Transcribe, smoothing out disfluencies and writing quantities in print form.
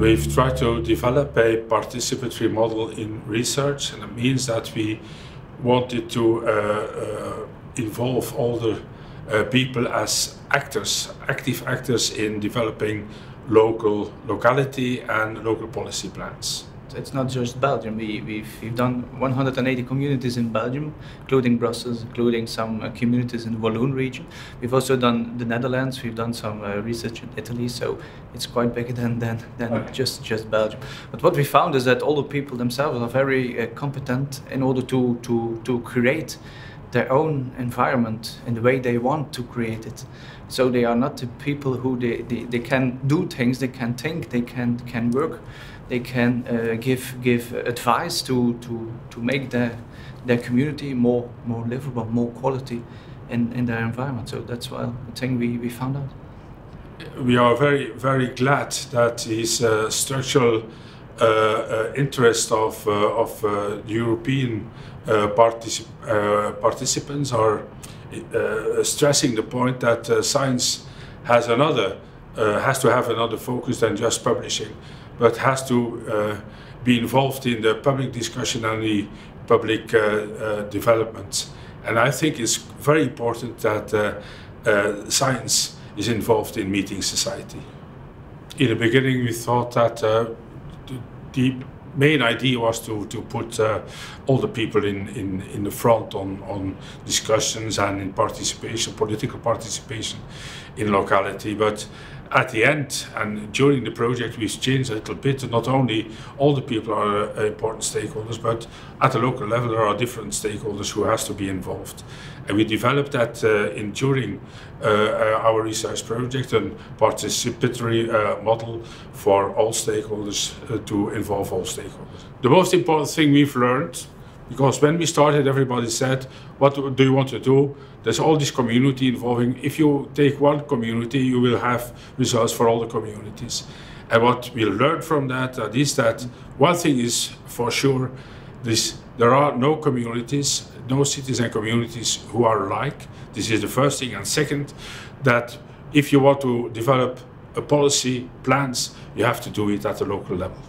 We've tried to develop a participatory model in research, and it means that we wanted to involve all the people as actors, active actors in developing locality and local policy plans. It's not just Belgium. We've done 180 communities in Belgium, including Brussels, including some communities in the Walloon region. We've also done the Netherlands. We've done some research in Italy, so it's quite bigger than just Belgium. But what we found is that all the people themselves are very competent in order to create their own environment in the way they want to create it. So they are not the people who they can do things, they can think, they can work, they can give advice to make their community more livable, more quality in their environment. So that's one thing we found out. We are very glad that these structural interest of European participants are stressing the point that science has to have another focus than just publishing, but has to be involved in the public discussion and the public development. And I think it's very important that science is involved in meeting society. In the beginning, we thought that the main idea was to put all the people in the front on discussions and in participation, political participation in locality. But at the end and during the project, we've changed a little bit. Not only all the people are important stakeholders, but at the local level there are different stakeholders who has to be involved. And we developed that during our research project, a participatory model for all stakeholders to involve all stakeholders. The most important thing we've learned, because when we started everybody said, what do you want to do? There's all this community involving. If you take one community, you will have results for all the communities. And what we learned from that is that one thing is for sure, there are no communities, no cities and communities who are alike. This is the first thing. And second, that if you want to develop a policy plans, you have to do it at the local level.